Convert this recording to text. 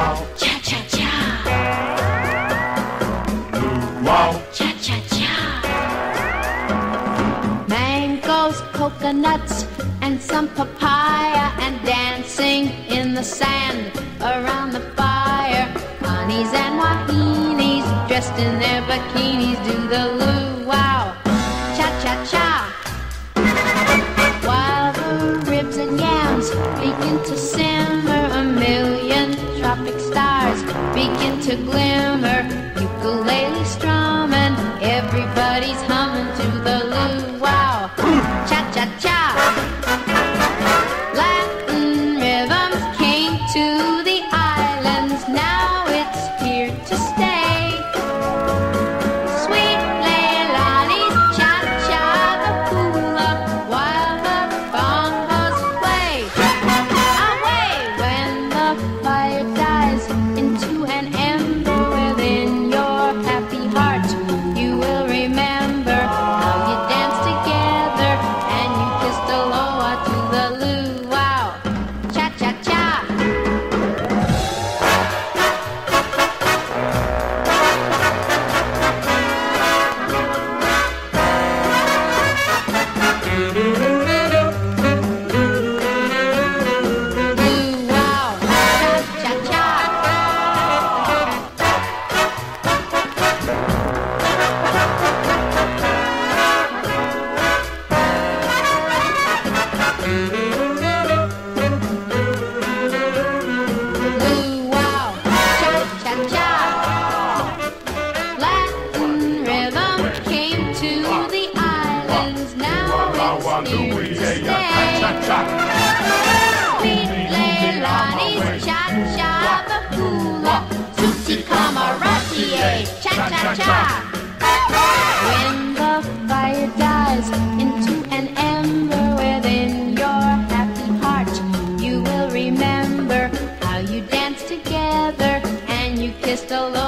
Luau, cha-cha-cha, luau, cha-cha-cha. Mangoes, coconuts, and some papaya, and dancing in the sand around the fire. Honeys and wahinis dressed in their bikinis do the luau, cha-cha-cha. While the ribs and yams begin to simmer, a million tropic stars begin to glimmer. Ukulele strumming, everybody's humming to the luau, cha-cha-cha. Latin rhythms came to the islands, now it's here to stay. Sweet Leilani's cha-cha, the hula, while the bongos play. Away when the fire dies into an ember within your happy heart, you will remember how you danced together and you kissed aloha to the luau, cha-cha-cha. Luau, cha-cha-cha. Luau, cha-cha-cha. Latin rhythm came to the islands, now it's here to stay. Sweet Leilani's cha-cha, the hula, tutti camarati, cha-cha-cha. When the fire dies into an ember within your happy heart, you will remember how you danced together and you kissed a